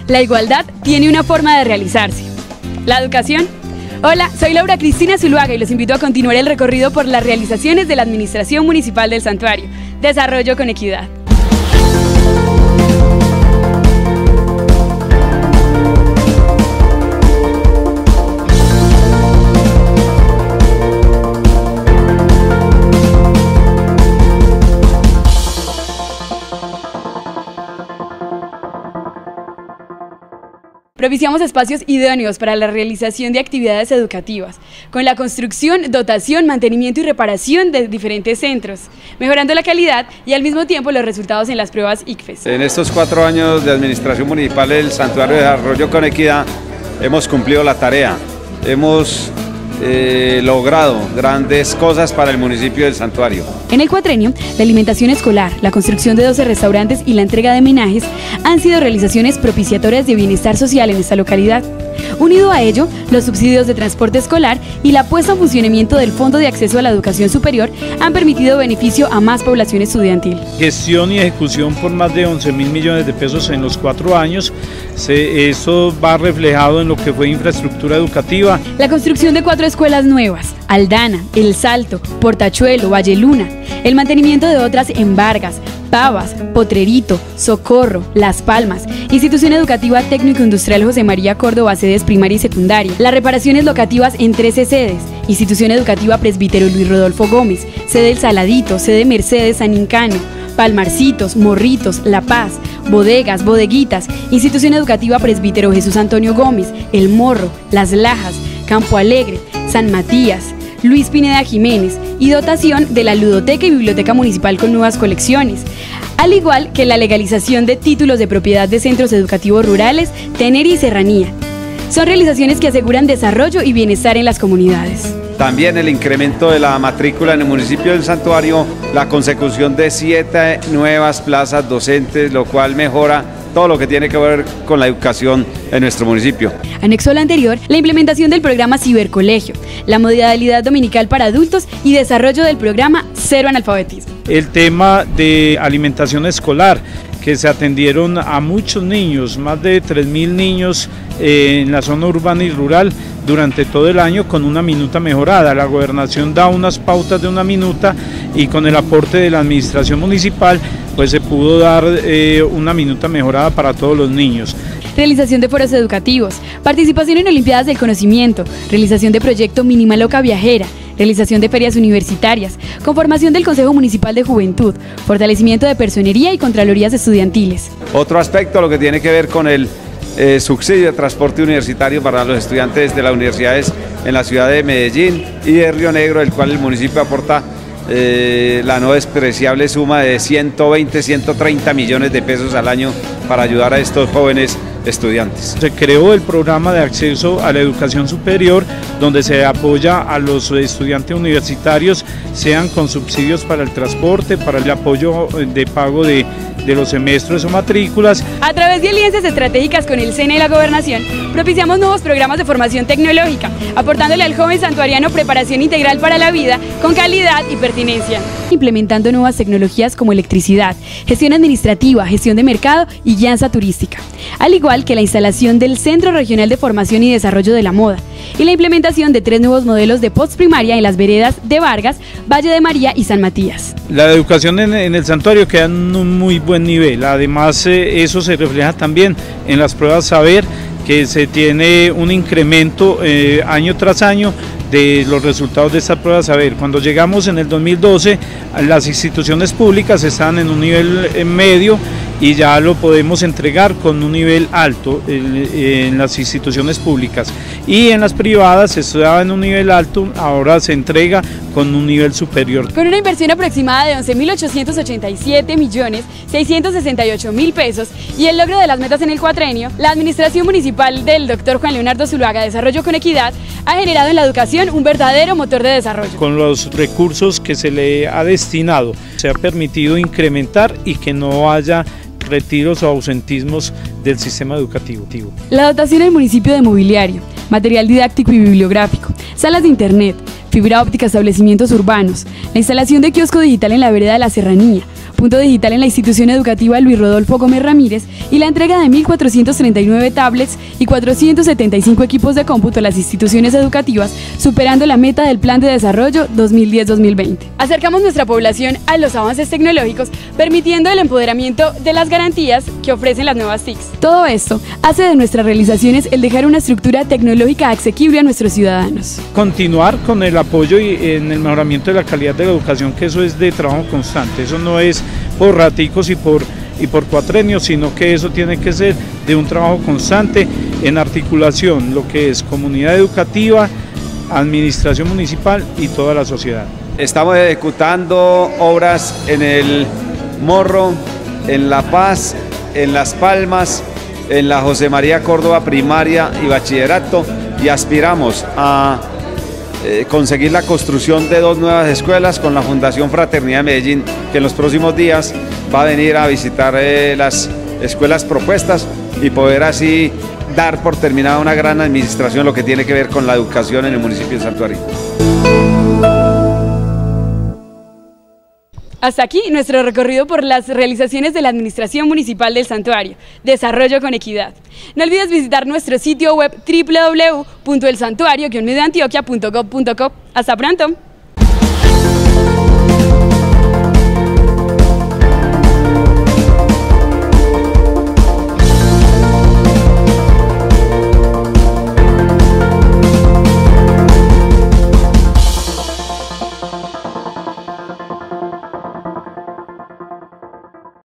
La igualdad tiene una forma de realizarse. ¿La educación? Hola, soy Laura Cristina Zuluaga y los invito a continuar el recorrido por las realizaciones de la Administración Municipal del Santuario. Desarrollo con equidad. Propiciamos espacios idóneos para la realización de actividades educativas, con la construcción, dotación, mantenimiento y reparación de diferentes centros, mejorando la calidad y al mismo tiempo los resultados en las pruebas ICFES. En estos 4 años de Administración Municipal del Santuario de Desarrollo con Equidad hemos cumplido la tarea, hemos logrado grandes cosas para el municipio del Santuario. En el cuatrenio, la alimentación escolar, la construcción de 12 restaurantes y la entrega de homenajes han sido realizaciones propiciatorias de bienestar social en esta localidad. Unido a ello, los subsidios de transporte escolar y la puesta en funcionamiento del Fondo de Acceso a la Educación Superior han permitido beneficio a más población estudiantil. Gestión y ejecución por más de 11.000 millones de pesos en los 4 años. Eso va reflejado en lo que fue infraestructura educativa. La construcción de 4 escuelas nuevas, Aldana, El Salto, Portachuelo, Valleluna. El mantenimiento de otras en Vargas, Pavas, Potrerito, Socorro, Las Palmas, Institución Educativa Técnico-Industrial José María Córdoba, sedes primaria y secundaria, las reparaciones locativas en 13 sedes, Institución Educativa Presbítero Luis Rodolfo Gómez, sede El Saladito, sede Mercedes San Incano, Palmarcitos, Morritos, La Paz, Bodegas, Bodeguitas, Institución Educativa Presbítero Jesús Antonio Gómez, El Morro, Las Lajas, Campo Alegre, San Matías, Luis Pineda Jiménez y dotación de la Ludoteca y Biblioteca Municipal con nuevas colecciones, al igual que la legalización de títulos de propiedad de centros educativos rurales, Tenería y Serranía. Son realizaciones que aseguran desarrollo y bienestar en las comunidades. También el incremento de la matrícula en el municipio del Santuario, la consecución de 7 nuevas plazas docentes, lo cual mejora todo lo que tiene que ver con la educación en nuestro municipio. Anexo a lo anterior, la implementación del programa Cibercolegio, la modalidad dominical para adultos y desarrollo del programa Cero Analfabetismo. El tema de alimentación escolar, que se atendieron a muchos niños, más de 3.000 niños en la zona urbana y rural durante todo el año con una minuta mejorada. La gobernación da unas pautas de una minuta y con el aporte de la administración municipal pues se pudo dar una minuta mejorada para todos los niños. Realización de foros educativos, participación en Olimpiadas del Conocimiento, realización de proyecto Mínima Loca Viajera, realización de ferias universitarias, conformación del Consejo Municipal de Juventud, fortalecimiento de personería y contralorías estudiantiles. Otro aspecto, lo que tiene que ver con el subsidio de transporte universitario para los estudiantes de las universidades en la ciudad de Medellín y de Río Negro, el cual el municipio aporta la no despreciable suma de 120, 130 millones de pesos al año para ayudar a estos jóvenes estudiantes. Se creó el programa de acceso a la educación superior, donde se apoya a los estudiantes universitarios, sean con subsidios para el transporte, para el apoyo de pago de los semestres o matrículas. A través de alianzas estratégicas con el SENA y la Gobernación, propiciamos nuevos programas de formación tecnológica, aportándole al joven santuariano preparación integral para la vida con calidad y pertinencia. Implementando nuevas tecnologías como electricidad, gestión administrativa, gestión de mercado y guianza turística, al igual que la instalación del Centro Regional de Formación y Desarrollo de la Moda y la implementación de 3 nuevos modelos de postprimaria en las veredas de Vargas, Valle de María y San Matías. La educación en el santuario queda en un muy buen nivel, además eso se refleja también en las pruebas Saber, que se tiene un incremento año tras año de los resultados de estas pruebas Saber. Cuando llegamos en el 2012, las instituciones públicas están en un nivel medio y ya lo podemos entregar con un nivel alto en las instituciones públicas, y en las privadas se estaba en un nivel alto, ahora se entrega con un nivel superior. Con una inversión aproximada de 11.887.668.000 pesos y el logro de las metas en el cuatrenio, la administración municipal del Dr. Juan Leonardo Zuluaga, Desarrollo con Equidad, ha generado en la educación un verdadero motor de desarrollo. Con los recursos que se le ha destinado, se ha permitido incrementar y que no haya retiros o ausentismos del sistema educativo. La dotación del municipio de mobiliario, material didáctico y bibliográfico, salas de internet, fibra óptica, establecimientos urbanos, la instalación de kiosco digital en la vereda de la Serranía, punto digital en la institución educativa Luis Rodolfo Gómez Ramírez y la entrega de 1.439 tablets y 475 equipos de cómputo a las instituciones educativas, superando la meta del Plan de Desarrollo 2010-2020. Acercamos nuestra población a los avances tecnológicos, permitiendo el empoderamiento de las garantías que ofrecen las nuevas TICs. Todo esto hace de nuestras realizaciones el dejar una estructura tecnológica asequible a nuestros ciudadanos. Continuar con el apoyo y en el mejoramiento de la calidad de la educación, que eso es de trabajo constante, eso no es por raticos y por cuatrenios, sino que eso tiene que ser de un trabajo constante en articulación, lo que es comunidad educativa, administración municipal y toda la sociedad. Estamos ejecutando obras en el Morro, en La Paz, en Las Palmas, en la José María Córdoba primaria y bachillerato, y aspiramos a conseguir la construcción de 2 nuevas escuelas con la Fundación Fraternidad de Medellín, que en los próximos días va a venir a visitar las escuelas propuestas y poder así dar por terminada una gran administración, lo que tiene que ver con la educación en el municipio de Santuario. Hasta aquí nuestro recorrido por las realizaciones de la Administración Municipal del Santuario, Desarrollo con Equidad. No olvides visitar nuestro sitio web www.elsantuario-medioantioquia.gov.co. ¡Hasta pronto!